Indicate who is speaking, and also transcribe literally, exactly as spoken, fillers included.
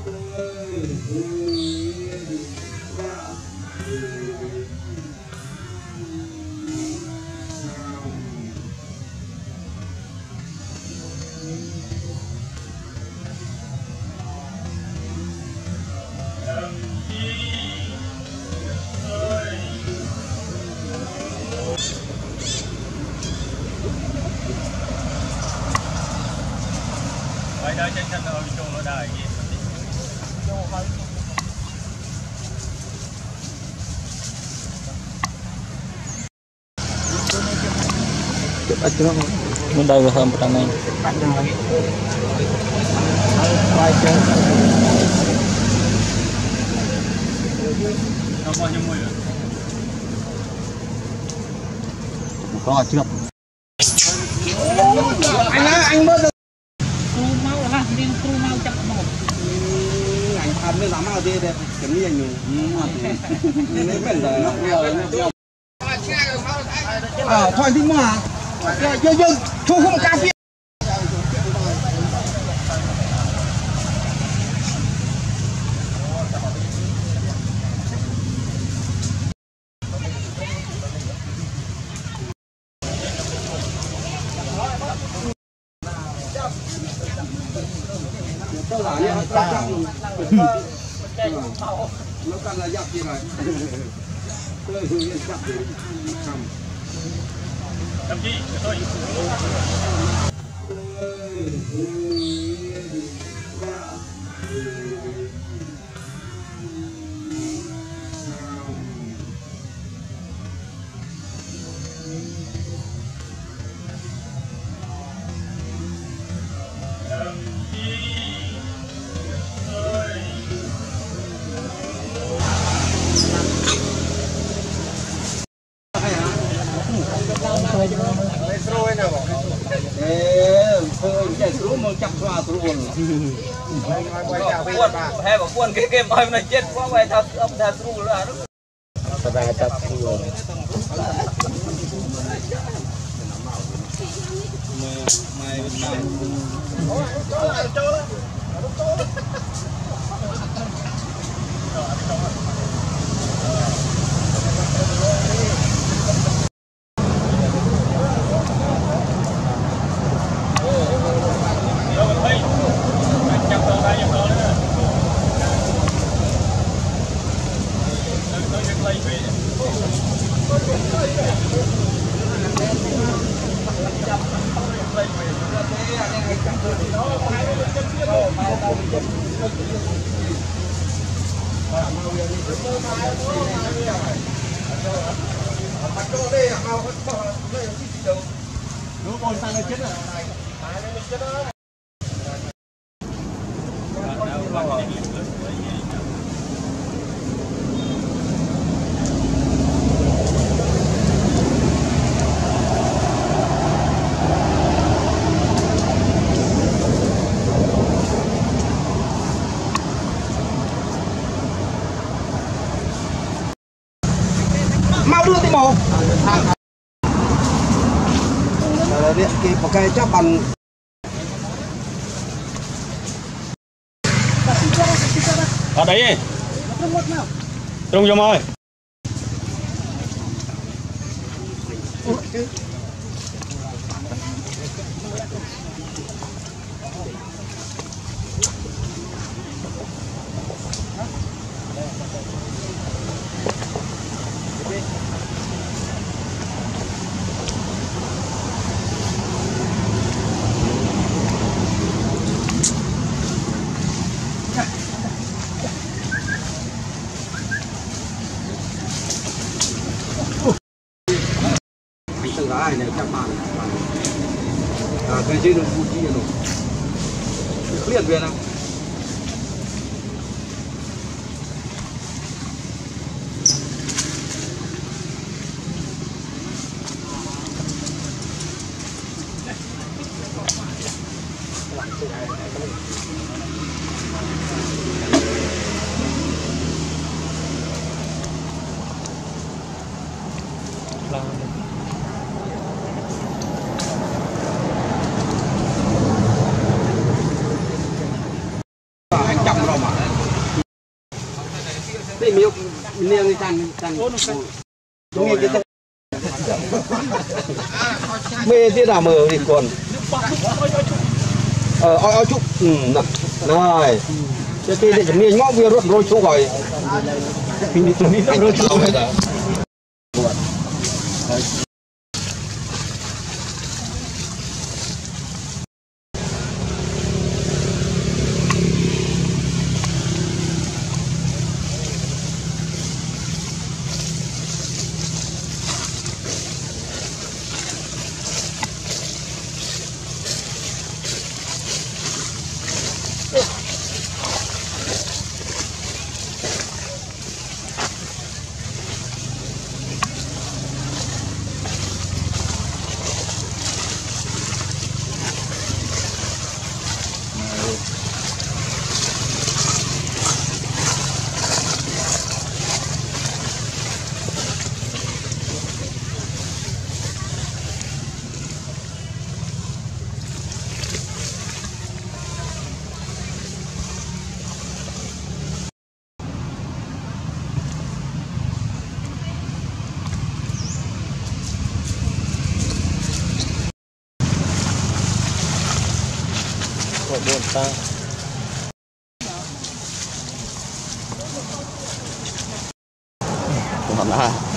Speaker 1: Đây trên chân ở chỗ nó đài gì?
Speaker 2: Chụp nó bên đây là hơn một trăm này.
Speaker 1: Nó bao nhiêu mùi rồi?
Speaker 2: Có chưa?
Speaker 3: Anh á, anh bớt được. Anh tham mới dám vào đi đây, kiếm gì nhiều. Nếu cần rồi nó nhiều. À, thôi đi mà. Dơ dơ, thu không cà phê. Nó cần là dập gì rồi. Tôi hướng dẫn dập gì.
Speaker 1: Đâm chi, tôi.
Speaker 2: Hay bảo quân cái game ơi này chết quá vậy thật ông thật ru là nó thật ra thật ru mày mày
Speaker 3: mau đưa tay mồ điện kịp một cây chắc bằng
Speaker 1: ở đấy trung vô ơi.
Speaker 3: Ai này chắc bạn à cái gì nó phụ chi rồi liền về nào thì miêu miêu đi tan tan đúng nghe cái mê thế nào mờ thì còn ờ oi oi chút ừ này cái kia để miêu ngõ vừa rồi rồi chú gọi mình đi tụi mình rồi chú buồn ta không hẳn là